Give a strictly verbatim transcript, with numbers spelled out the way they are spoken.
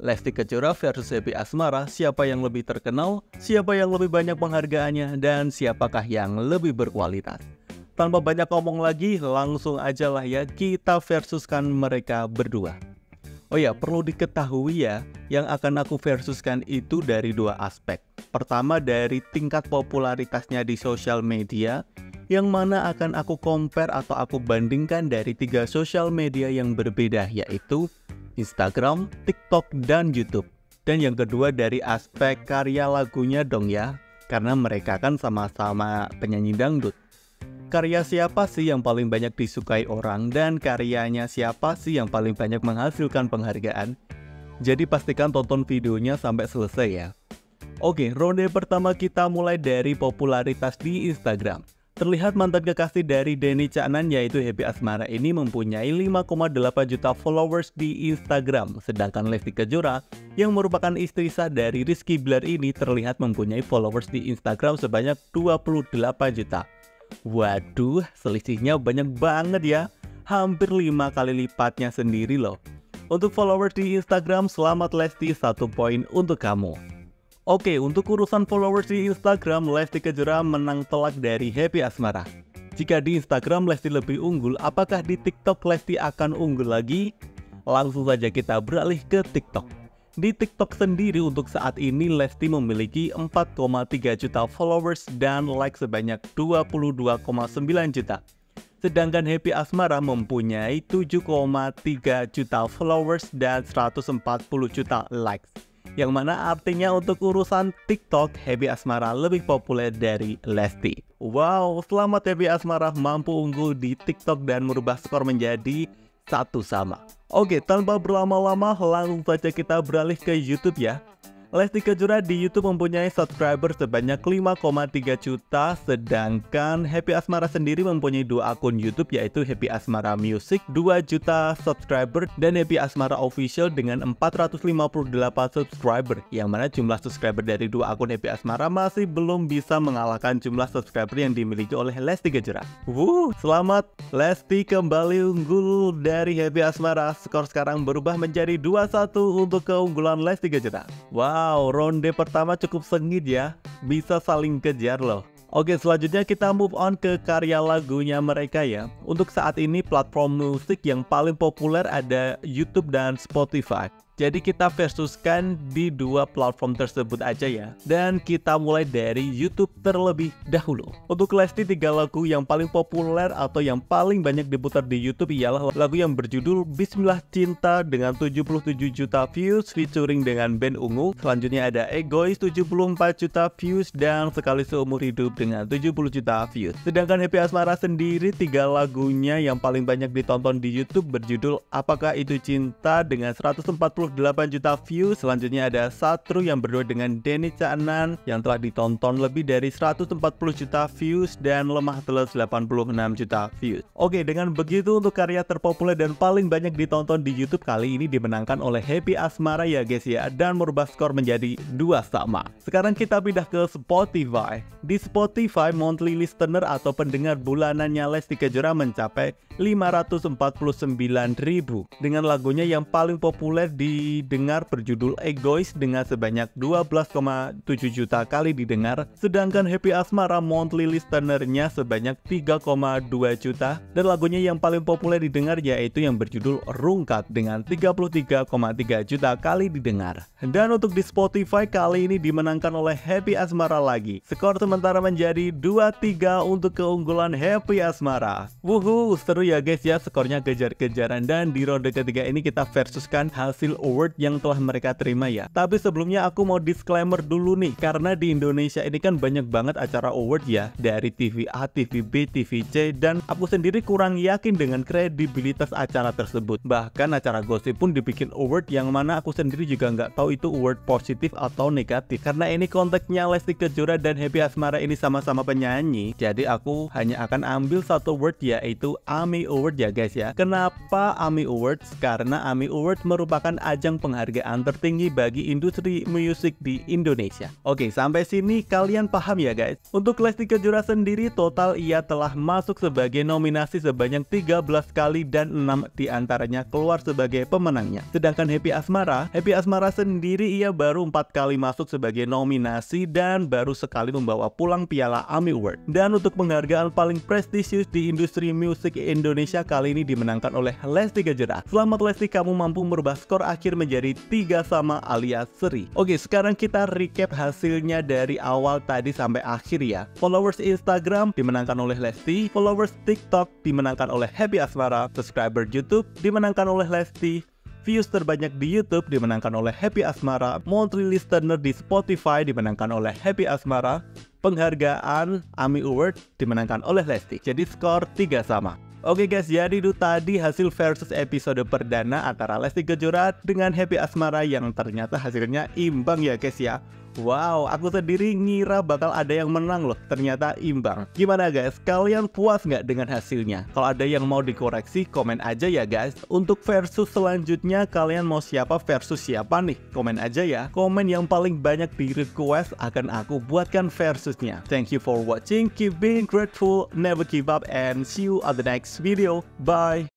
Lesti Kejora versus Happy Asmara, siapa yang lebih terkenal, siapa yang lebih banyak penghargaannya, dan siapakah yang lebih berkualitas. Tanpa banyak ngomong lagi, langsung aja lah ya kita versuskan mereka berdua. Oh ya, perlu diketahui ya, yang akan aku versuskan itu dari dua aspek. Pertama dari tingkat popularitasnya di sosial media, yang mana akan aku compare atau aku bandingkan dari tiga sosial media yang berbeda, yaitu Instagram, TikTok, dan YouTube. Dan yang kedua dari aspek karya lagunya dong ya, karena mereka kan sama-sama penyanyi dangdut. Karya siapa sih yang paling banyak disukai orang, dan karyanya siapa sih yang paling banyak menghasilkan penghargaan? Jadi pastikan tonton videonya sampai selesai ya. Oke, ronde pertama kita mulai dari popularitas di Instagram. Terlihat mantan kekasih dari Denny Caknan yaitu Happy Asmara ini mempunyai lima koma delapan juta followers di Instagram. Sedangkan Lesti Kejora yang merupakan istri sah dari Rizky Bilar ini terlihat mempunyai followers di Instagram sebanyak dua puluh delapan juta. Waduh, selisihnya banyak banget ya. Hampir lima kali lipatnya sendiri loh. Untuk followers di Instagram, selamat Lesti, satu poin untuk kamu. Oke, untuk urusan followers di Instagram, Lesti Kejora menang telak dari Happy Asmara. Jika di Instagram Lesti lebih unggul, apakah di TikTok Lesti akan unggul lagi? Langsung saja kita beralih ke TikTok. Di TikTok sendiri untuk saat ini Lesti memiliki empat koma tiga juta followers dan like sebanyak dua puluh dua koma sembilan juta. Sedangkan Happy Asmara mempunyai tujuh koma tiga juta followers dan seratus empat puluh juta likes. Yang mana artinya untuk urusan TikTok, Happy Asmara lebih populer dari Lesti. Wow, selamat Happy Asmara mampu unggul di TikTok dan merubah skor menjadi satu sama. Oke, tanpa berlama-lama langsung saja kita beralih ke YouTube ya. Lesti Kejora di YouTube mempunyai subscriber sebanyak lima koma tiga juta, sedangkan Happy Asmara sendiri mempunyai dua akun YouTube yaitu Happy Asmara Music dua juta subscriber dan Happy Asmara Official dengan empat ratus lima puluh delapan subscriber, yang mana jumlah subscriber dari dua akun Happy Asmara masih belum bisa mengalahkan jumlah subscriber yang dimiliki oleh Lesti Kejora. Wuh, selamat Lesti kembali unggul dari Happy Asmara. Skor sekarang berubah menjadi dua satu untuk keunggulan Lesti Kejora. Wow. Wow, ronde pertama cukup sengit ya, bisa saling kejar loh. Oke, selanjutnya kita move on ke karya lagunya mereka ya. Untuk saat ini platform musik yang paling populer ada YouTube dan Spotify. Jadi kita versuskan di dua platform tersebut aja ya. Dan kita mulai dari YouTube terlebih dahulu. Untuk Lesti, tiga lagu yang paling populer atau yang paling banyak diputar di YouTube ialah lagu yang berjudul Bismillah Cinta dengan tujuh puluh tujuh juta views featuring dengan band Ungu. Selanjutnya ada Egois tujuh puluh empat juta views dan Sekali Seumur Hidup dengan tujuh puluh juta views. Sedangkan Happy Asmara sendiri tiga lagunya yang paling banyak ditonton di YouTube berjudul Apakah Itu Cinta dengan seratus empat puluh delapan juta views. Selanjutnya ada Satru yang berdua dengan Denny Caknan yang telah ditonton lebih dari seratus empat puluh juta views dan Lemah Teles delapan puluh enam juta views. Oke, dengan begitu untuk karya terpopuler dan paling banyak ditonton di YouTube kali ini dimenangkan oleh Happy Asmara ya guys ya, dan merubah skor menjadi dua sama. Sekarang kita pindah ke Spotify. Di Spotify monthly listener atau pendengar bulanannya Lesti Kejora mencapai lima ratus empat puluh sembilan ribu dengan lagunya yang paling populer didengar berjudul Egois dengan sebanyak dua belas koma tujuh juta kali didengar, sedangkan Happy Asmara monthly listenernya sebanyak tiga koma dua juta dan lagunya yang paling populer didengar yaitu yang berjudul Rungkat dengan tiga puluh tiga koma tiga juta kali didengar. Dan untuk di Spotify kali ini dimenangkan oleh Happy Asmara lagi. Skor sementara menjadi dua tiga untuk keunggulan Happy Asmara. Wuhu, seru ya guys ya, skornya kejar-kejaran. Dan di ronde ketiga ini kita versuskan hasil award yang telah mereka terima ya. Tapi sebelumnya aku mau disclaimer dulu nih, karena di Indonesia ini kan banyak banget acara award ya, dari T V A, T V B, T V C, dan aku sendiri kurang yakin dengan kredibilitas acara tersebut. Bahkan acara gosip pun dibikin award yang mana aku sendiri juga nggak tahu itu award positif atau negatif. Karena ini konteksnya Lesti Kejora dan Happy Asmara ini sama-sama penyanyi, jadi aku hanya akan ambil satu award yaitu AMI Award ya guys ya. Kenapa AMI Awards? Karena AMI Awards merupakan ajang penghargaan tertinggi bagi industri musik di Indonesia. Oke, sampai sini kalian paham ya guys? Untuk Lesti Kejora sendiri, total ia telah masuk sebagai nominasi sebanyak tiga belas kali dan enam diantaranya keluar sebagai pemenangnya. Sedangkan Happy Asmara, Happy Asmara sendiri ia baru empat kali masuk sebagai nominasi dan baru sekali membawa pulang piala AMI Award. Dan untuk penghargaan paling prestisius di industri musik Indonesia kali ini dimenangkan oleh Lesti Kejora. Selamat Lesti, kamu mampu merubah skor akhir menjadi tiga sama alias seri. Oke, sekarang kita recap hasilnya dari awal tadi sampai akhir ya. Followers Instagram dimenangkan oleh Lesti, followers TikTok dimenangkan oleh Happy Asmara, subscriber YouTube dimenangkan oleh Lesti, views terbanyak di YouTube dimenangkan oleh Happy Asmara, monthly listener di Spotify dimenangkan oleh Happy Asmara, penghargaan AMI Award dimenangkan oleh Lesti. Jadi skor tiga sama. Oke guys, jadi itu tadi hasil versus episode perdana antara Lesti Kejora dengan Happy Asmara yang ternyata hasilnya imbang ya guys ya. Wow, aku sendiri ngira bakal ada yang menang loh, ternyata imbang. Gimana guys, kalian puas nggak dengan hasilnya? Kalau ada yang mau dikoreksi, komen aja ya guys. Untuk versus selanjutnya, kalian mau siapa versus siapa nih? Komen aja ya. Komen yang paling banyak di request akan aku buatkan versusnya. Thank you for watching, keep being grateful, never give up, and see you on the next video. Bye!